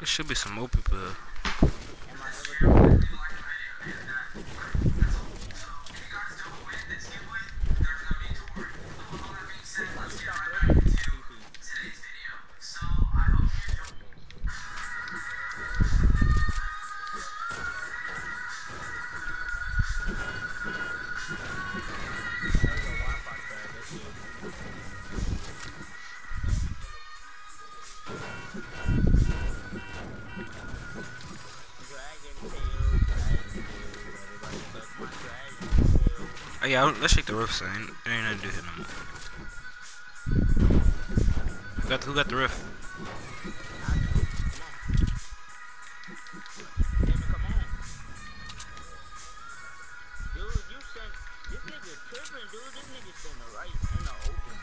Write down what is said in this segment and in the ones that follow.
There should be some more people there. Am I ever coming? Why you stop flirting, TP? Hey, your Wi-Fi trash. That shit. Dragon tail, dragon tail. Everybody suck my dragon tail. Oh yeah, let's check the roof sign. There ain't nothing to do here no more. Who got the roof? I do. Come on. Devin, come on. Dude, you sent... This nigga tripping, dude. This nigga sent the right in the open.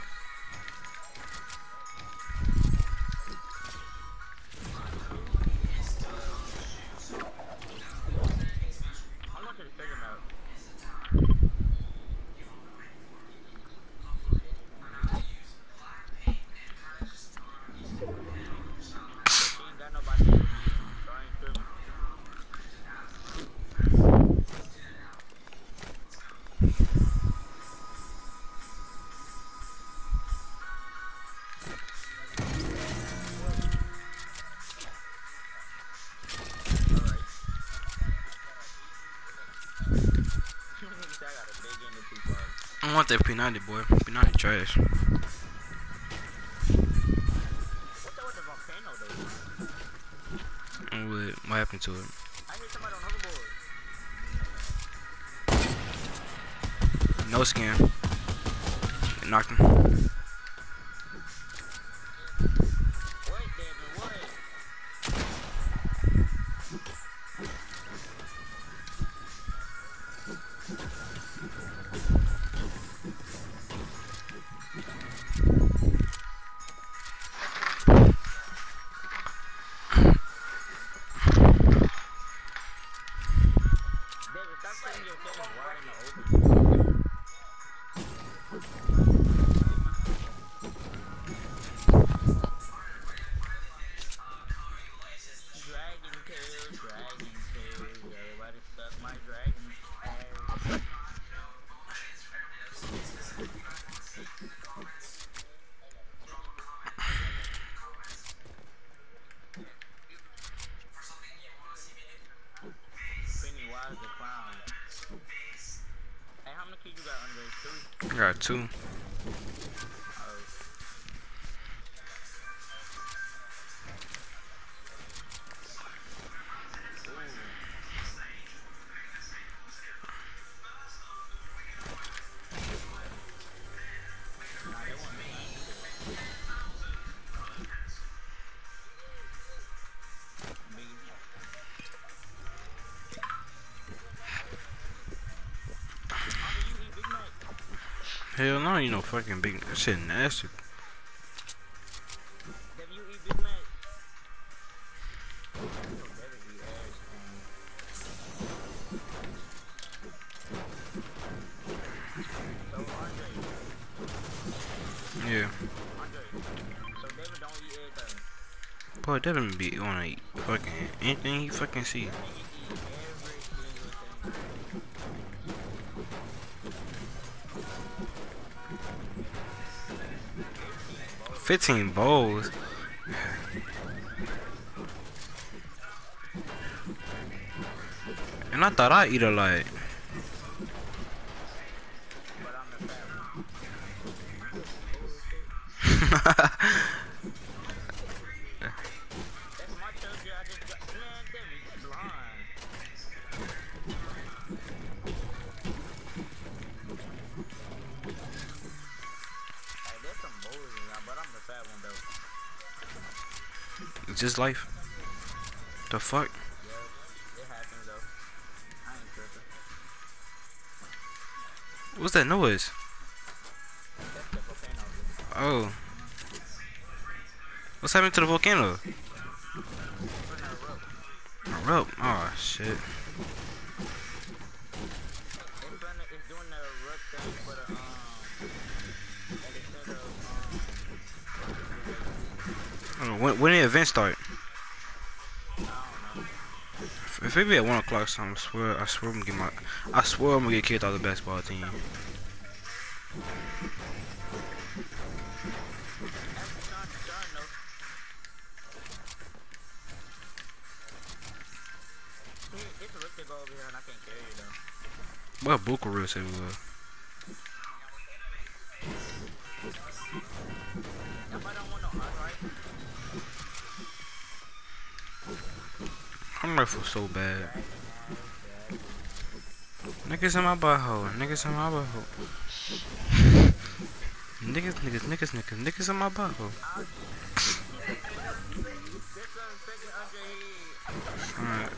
How much is the second map? But she ain't got nobody with me, so I ain't tripping. Alright. Nigga said I got a big end of 2 parts. I want that P90, boy. P90 trash. What's up with the volcano, though? What happened to it? I hit somebody on hoverboard. No scan. Knocked him. What, Devin? What? Devin, stop putting yourself wide in the open. Dragon tail, dragon tail. Everybody suck my dragon tail. Pennywise the clown. Hey, how many kills you got, Andre? 2? I got 2. Oh. Nah, they want me. Andre, you eat Big Mac? Hell no, you know fucking big that shit nasty. Devin, you eat Big Mac? Devin eat ass, So, Andre, Yeah. so Devin don't eat everything. Boy, Devin be wanna eat fucking anything he fucking see. That nigga eat every single thing. 15 bowls. And I thought I'd eat a lot. But I'm the fat one. That's my charger. I just got. Man, Devin, you blind. Hey, there's some bowls in there, but I'm the fat one, though. It's just life. The fuck? Yeah, it happens, though. I ain't tripping. What's that noise? That's the volcano. Oh. What's happening to the volcano? It's gonna erupt. Erupt. Oh shit. It's doing the erupt thing for the, like instead of, Oh, when the event start? If it be at 1 o'clock, I swear I'm gonna get I swear I'm gonna get kicked out of the basketball team. What Buckaroo said we were. I'm rifle so bad. Niggas in my butthole. Niggas in my butthole. Niggas in my butthole. Alright.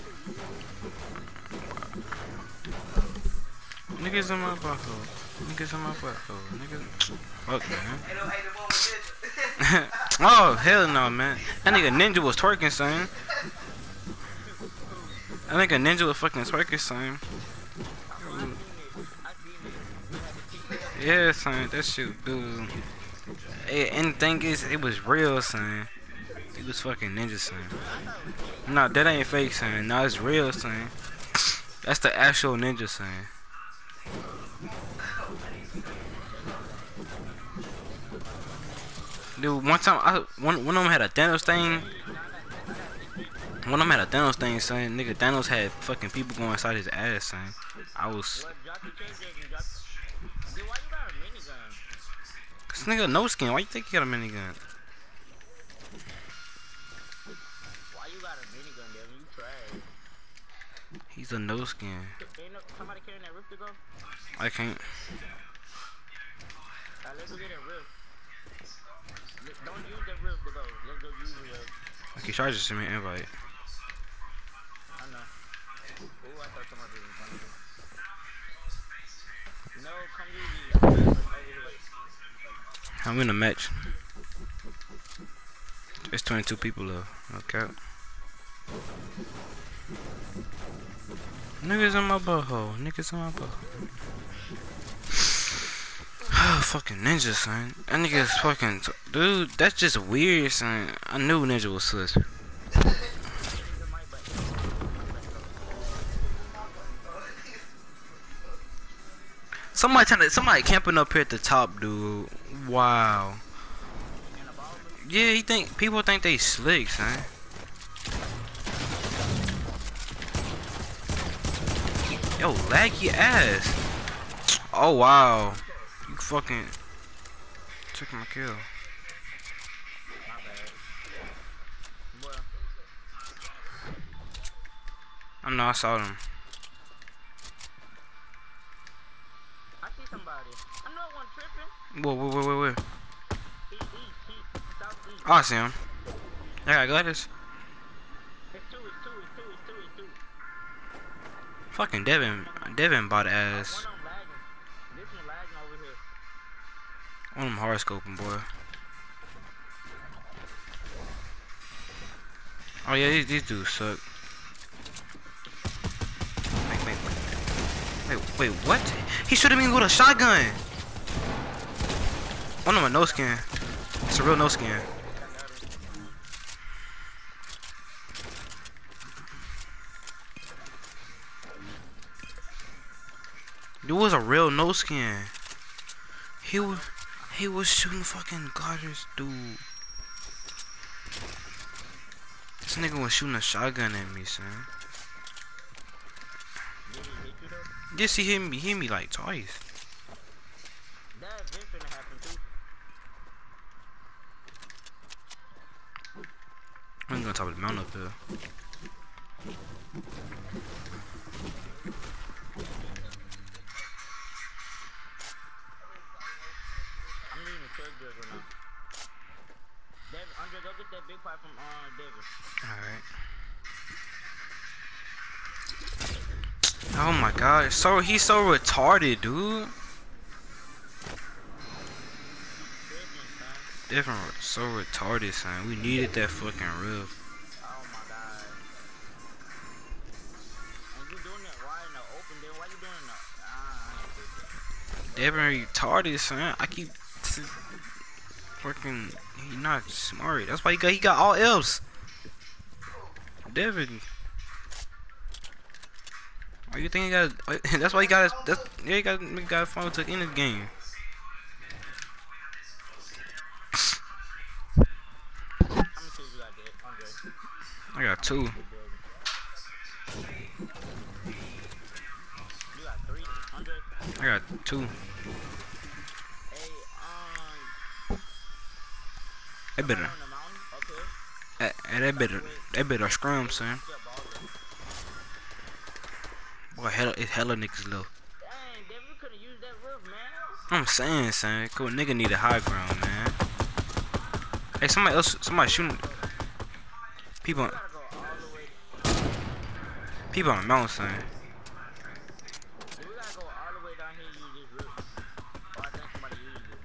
Niggas in my butthole. Niggas in my butthole. Niggas. Fuck, man. Oh, hell no, man. That nigga Ninja was twerking, son. That nigga Ninja was fucking twerking, son. Yeah, son. That shit, dude. And the thing is, it was real, son. It was fucking Ninja, son. Nah, that ain't fake, son. Nah, it's real, son. That's the actual Ninja, son. Dude, one time, one of them had a Thanos thing. One of them had a Thanos thing, son. Nigga, Thanos had fucking people going inside his ass, son. I was... Cause nigga no skin. Why you think he got a minigun? Why you got a minigun, Devin? You trash. He's a no skin. Ain't somebody carrying that rift to go? I can't. Let's go get that rift. Don't use that rift to go. Let's go use the rift. Okay, Charge just sent me an invite. I know. Ooh, I thought somebody was going to. No, come use it. I'm in a match. It's 22 people though. Okay. Niggas in my butthole. Niggas in my butthole. Fucking Ninja, son. That nigga is fucking... Dude, that's just weird, son. I knew Ninja was sus. Somebody camping up here at the top, dude. Wow. Yeah, people think they slick, son. Yo, laggy ass. Oh wow. You fucking took my kill. I know, I saw them. I see somebody. I know one tripping. Where? Oh, I see him. I got Gladys. It's two. Fucking Devin bought ass. One of them lagging. This one lagging over here. One of them hard scoping, boy. Oh yeah, these dudes suck. Wait, what? He shooting me with a shotgun. One of them a no skin. It's a real no skin. It was a real no skin. He was shooting fucking guarders, dude. This nigga was shooting a shotgun at me, son. Yes, he hit me like twice. That event finna happen too. I'm gonna top of the mountain up here. I'm needing a third girl right now. David, Andre, go get that big pipe from David. Alright. Oh my god, he's so retarded, dude. Different, so retarded, son. We needed that fucking riff. Oh my god. And you doing that why in the open there? Why you doing that? Devin retarded, son. I keep fucking. He not smart. That's why he got all F's. Devin. Oh, you think he got? That's why he got. That's yeah. He got phone to end the game. How many kills you got there, Andre? I got 2. You got 3, Andre? I got 2. Hey, They better. on the mountain, up here. They better. They better scrum, son. Still baller. Boy, hella, it's hella niggas low. Dang, Devin, you could've used that roof, man. I'm saying, son. Cool nigga need a high ground, man. Hey, somebody shooting. People, You gotta go all the way. people on the mountain, son. We gotta go all the way down here and use this roof. Oh, I think somebody used it.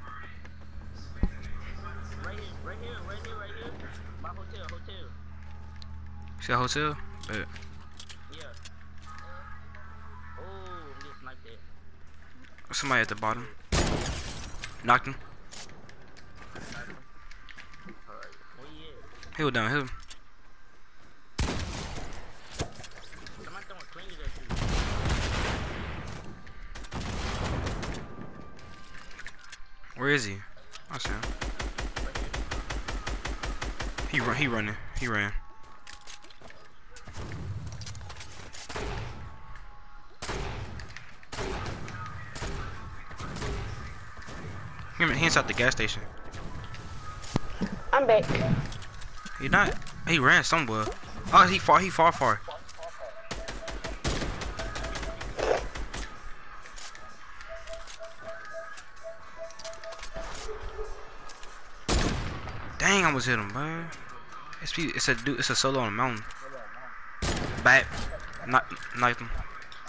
Right here, right here, right here, right here. My hotel. See that hotel? Bet. Yeah. Oh, I'm getting sniped there. Somebody at the bottom. Knocked him. Alright, where you at? He was down here. Somebody throwing clingers at you. Where is he? I see him. Right here. He ran. He inside the gas station. I'm back. He not. He ran somewhere. Oh, he far. Dang, I almost hit him, bro. It's a solo on the mountain. Back. Knifed him.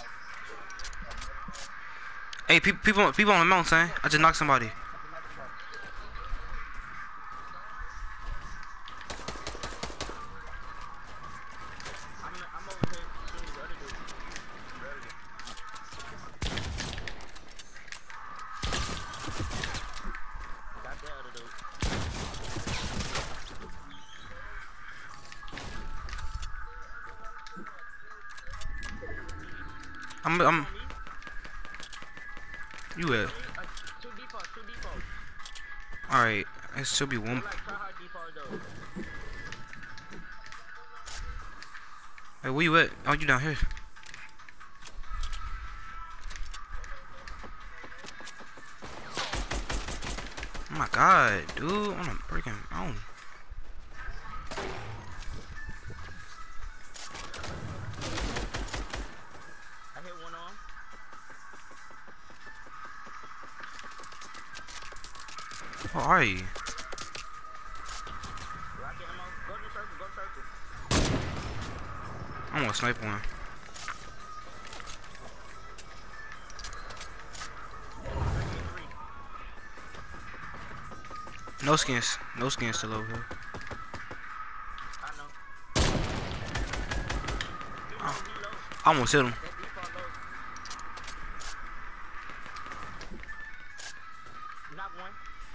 Hey, people on the mountain, son. I just knocked somebody. I'm over here shooting the other dude. Got that other dude. I'm. You at? 2 default. All right. It should be one. Like try hard default though. Hey, where you at? Oh, you down here? Oh my god, dude! On a freaking mountain. I hit one on. Where are you? Rocket ammo. Go to circle. I'm gonna snipe one. No skins still over here. I know. Oh, I almost hit him. That default low. Knock one.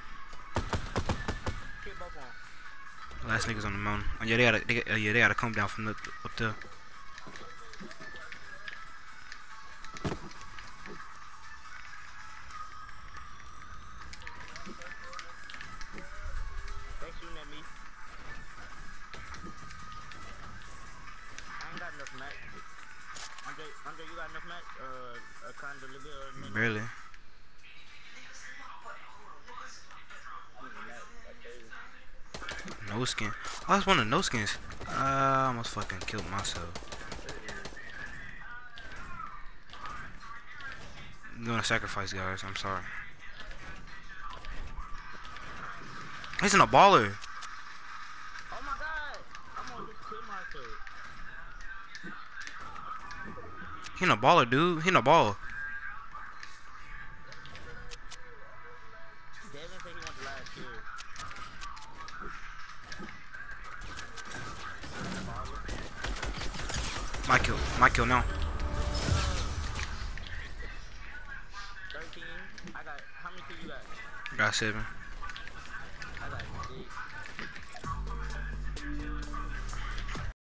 Hit both on. Last niggas on the mountain. Oh, yeah, they gotta come down from up there. They shooting at me. I ain't got enough match. Andre, you got enough match? Kind of little bit. Barely. No skin. Oh, that's one of no skins. I almost fucking killed myself. I'm doing a sacrifice, guys. I'm sorry. He's in a baller. Oh my god! I'm gonna just kill myself. He in a baller, dude. He in a ball. Devin said he want the last kill. My kill now. 13. I got, how many kills you got? Got 7.